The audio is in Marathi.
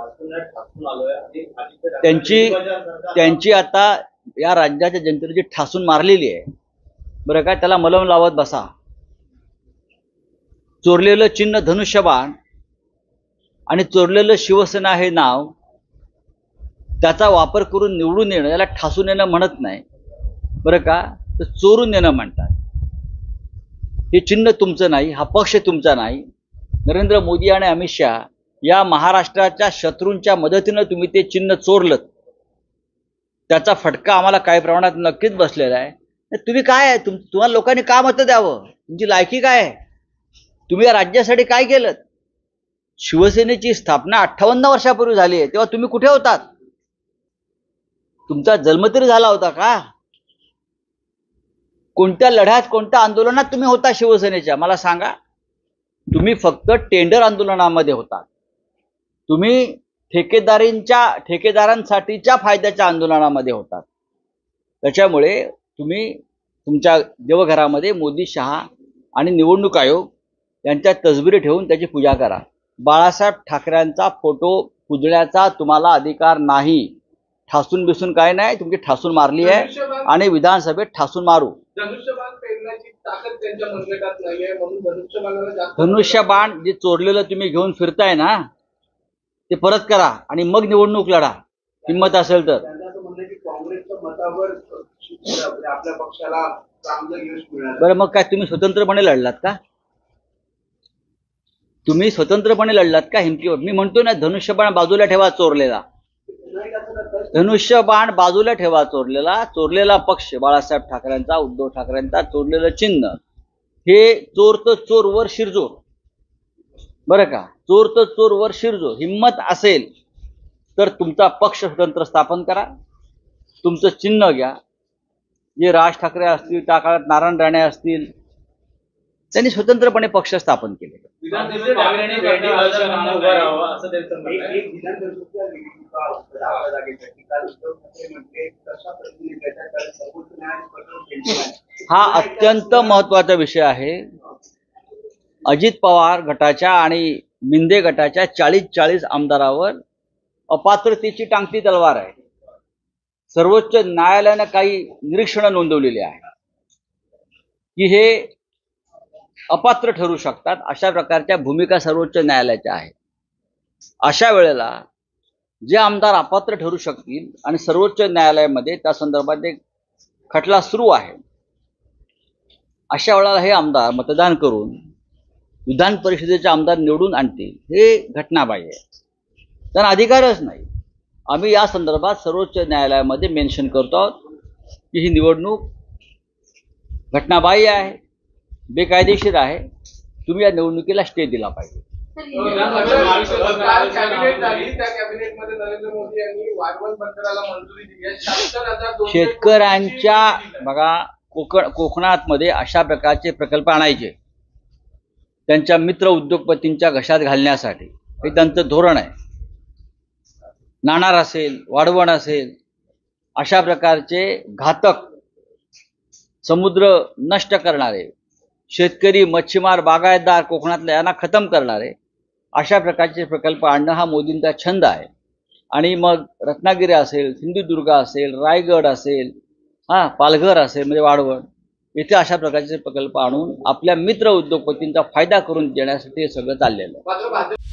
त्यांची आता या राज्याच्या जनतेने जी ठासून मारलेली आहे बरं काय, त्याला मलम लावत बसा. चोरलेलं चिन्ह धनुष्यबाण आणि चोरलेलं शिवसेना हे नाव, त्याचा वापर करून निवडून येणं याला ठासून येणं म्हणत नाही बरं का, तर चोरून येणं म्हणतात. हे चिन्ह तुमचं नाही, हा पक्ष तुमचा नाही. नरेंद्र मोदी आणि अमित शहा या महाराष्ट्राच्या शत्रूंच्या मदतीनं तुम्ही ते चिन्ह चोरलं, त्याचा फटका आम्हाला काही प्रमाणात नक्कीच बसलेला आहे. तुम्ही काय आहे, तुम्हाला लोकांनी का मतं द्यावं, तुमची लायकी काय आहे, तुम्ही या राज्यासाठी काय केलं? शिवसेनेची स्थापना 58 वर्षापूर्वी झाली आहे, तेव्हा तुम्ही कुठे होतात? तुमचा जन्म तरी झाला होता का? कोणत्या लढ्यात, कोणत्या आंदोलनात तुम्ही होता शिवसेनेच्या, मला सांगा. तुम्ही फक्त टेंडर आंदोलनामध्ये होता. तुम्ही ठेकेदारांसाठीच्या फायद्याच्या आंदोलनामध्ये होतात. त्याच्यामुळे तुम्ही तुमच्या देवघरामध्ये मोदी, शहा आणि निवडणूक आयोग यांच्या तसबिरी ठेवून त्याची पूजा करा. बाळासाहेब ठाकरेंचा फोटो पुजण्याचा तुम्हाला अधिकार नाही. ठासून बिसून काय नाही, तुमची ठासून मारली आहे आणि विधानसभेत ठासून मारू. धनुष्यबाण जे चोरलेलं तुम्ही घेऊन फिरताय ना, ते परत करा आणि मग निवडणूक लढा, हिंमत असेल तर. बरं, मग काय तुम्ही स्वतंत्रपणे लढलात का? तुम्ही स्वतंत्रपणे लढलात का हिमतीवर? मी म्हणतो ना, धनुष्यबाण बाजूला ठेवा चोरलेला. धनुष्यबाण बाजूला ठेवा चोरलेला. चोरलेला पक्ष बाळासाहेब ठाकरेंचा, उद्धव ठाकरेंचा चोरलेलं चिन्ह, हे चोर तर चोर वर शिरजोर बरं का, चोर तर चोर वर शिरजोर. हिंमत असेल तर तुमचा पक्ष स्वतंत्र स्थापन करा, तुमचं चिन्ह घ्या. जे राज ठाकरे असतील, त्या काळात नारायण राणे असतील, त्यांनी स्वतंत्रपणे पक्ष स्थापन केले. हा अत्यंत महत्वाचा विषय आहे. अजित पवार गटाच्या आणि मिंदे गटाच्या 40 आमदारावर अपात्रतेची टांगती तलवार आहे. सर्वोच्च न्यायालयाने काही निरीक्षणं नोंदवलेली आहे की हे अपात्र ठरू शकतात. अशा प्रकारच्या भूमिका सर्वोच्च न्यायालयाच्या आहेत. अशा वेळेला जे आमदार अपात्र ठरू शकतील आणि सर्वोच्च न्यायालयामध्ये त्या संदर्भात एक खटला सुरू आहे, अशा वेळेला हे आमदार मतदान करून विधान परिषदेचे आमदार निवडून आणतील, हे घटनाबाह्य आहे. त्यांना अधिकारच नाही. आम्ही या संदर्भात सर्वोच्च न्यायालयामध्ये मेन्शन करतो आहोत की ही निवडणूक घटनाबाह्य आहे, बेकायदेशीर आहे. तुम्ही या निवडणुकीला स्टे दिला पाहिजे. शेतकऱ्यांच्या बघा, कोकणात मध्ये अशा प्रकारचे प्रकल्प आणायचे त्यांच्या मित्र उद्योगपतींच्या घशात घालण्यासाठी, हे त्यांचं धोरण आहे. नाणार असेल, वाढवण असेल, अशा प्रकारचे घातक, समुद्र नष्ट करणारे, शेतकरी, मच्छीमार, बागायतदार कोकणातल्या यांना खतम करणारे अशा प्रकारचे प्रकल्प आणणं हा मोदींचा छंद आहे. आणि मग रत्नागिरी असेल, सिंधुदुर्ग असेल, रायगड असेल, पालघर असेल म्हणजे वाढवण, इथे अशा प्रकारचे प्रकल्प आणून आपल्या मित्र उद्योगपतींचा फायदा करून देण्यासाठी हे सगळं चाललेलं आहे.